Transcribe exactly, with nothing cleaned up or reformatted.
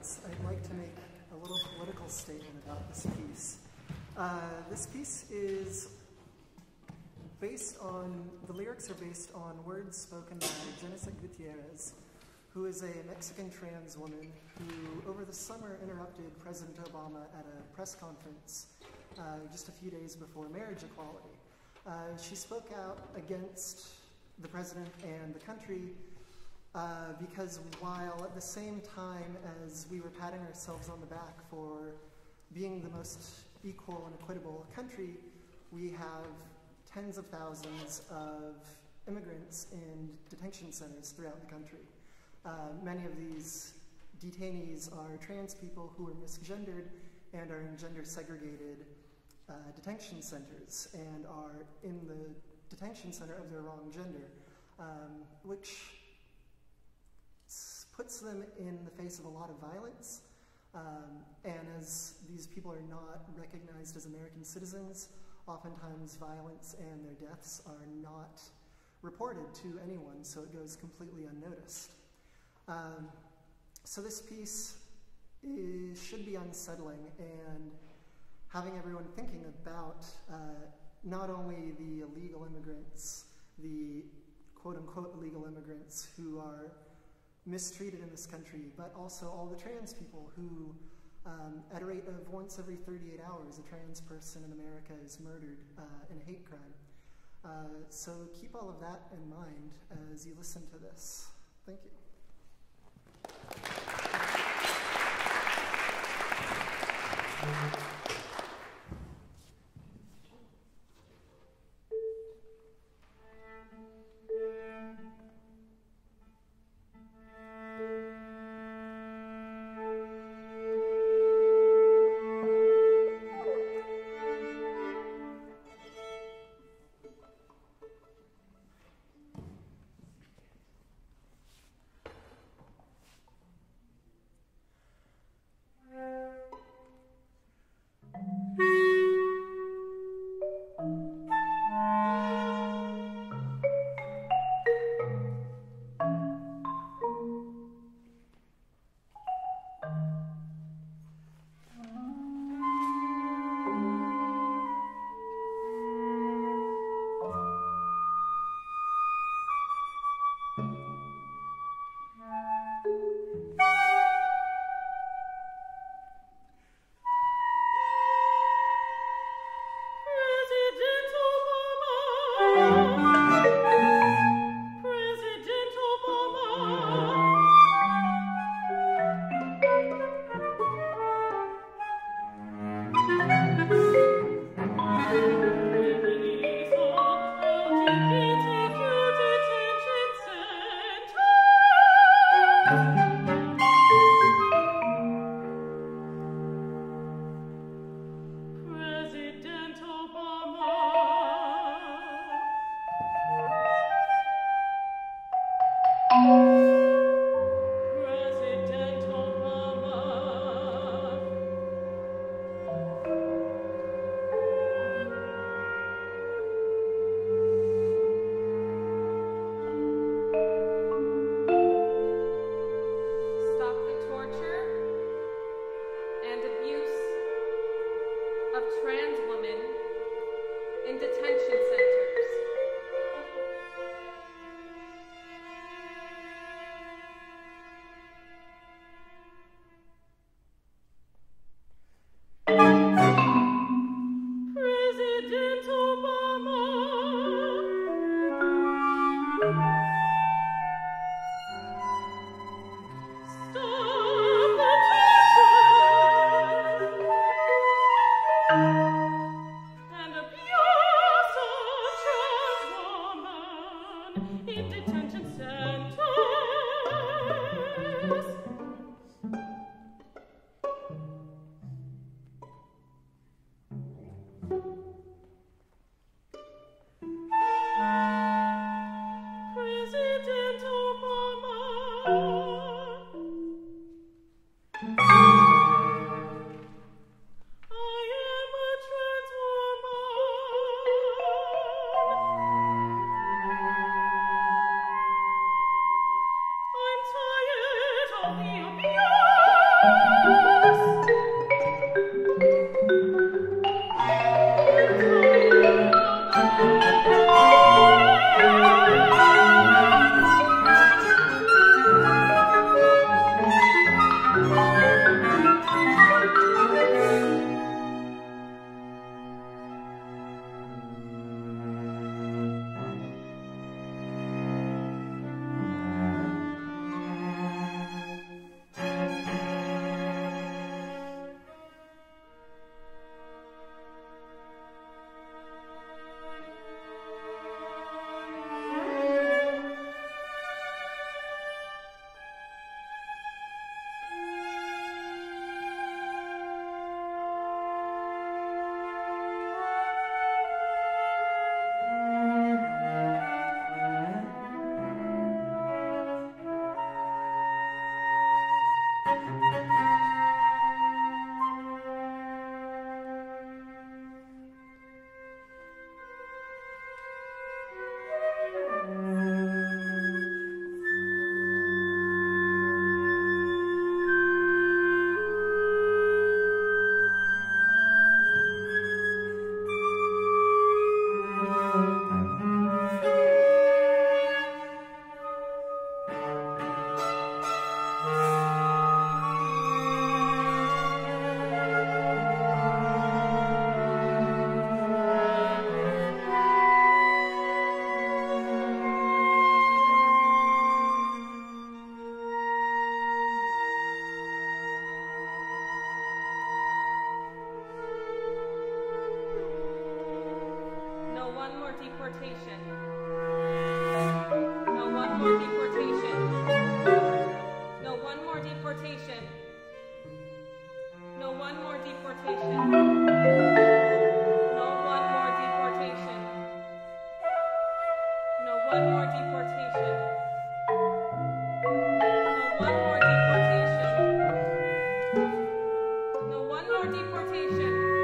words, I'd like to make a little political statement about this piece. Uh, this piece is based on, the lyrics are based on words spoken by Jennicet Gutiérrez, who is a Mexican trans woman who over the summer interrupted President Obama at a press conference uh, just a few days before marriage equality. Uh, she spoke out against the president and the country uh, because while at the same time as we were patting ourselves on the back for being the most equal and equitable country, we have tens of thousands of immigrants in detention centers throughout the country. Uh, many of these detainees are trans people who are misgendered and are in gender-segregated uh, detention centers and are in the detention center of their wrong gender, um, which puts them in the face of a lot of violence. Um, and as these people are not recognized as American citizens, oftentimes violence and their deaths are not reported to anyone, so it goes completely unnoticed. Um, so this piece is, should be unsettling and having everyone thinking about uh, not only the illegal immigrants, the quote-unquote illegal immigrants who are mistreated in this country, but also all the trans people who, um, at a rate of once every thirty-eight hours, a trans person in America is murdered uh, in a hate crime. Uh, so keep all of that in mind as you listen to this. Thank you. And a pure deportation. No, one more deportation. No, one more deportation. No, one more deportation. No, one more deportation. No, one more deportation. No, one more deportation. No, one more deportation.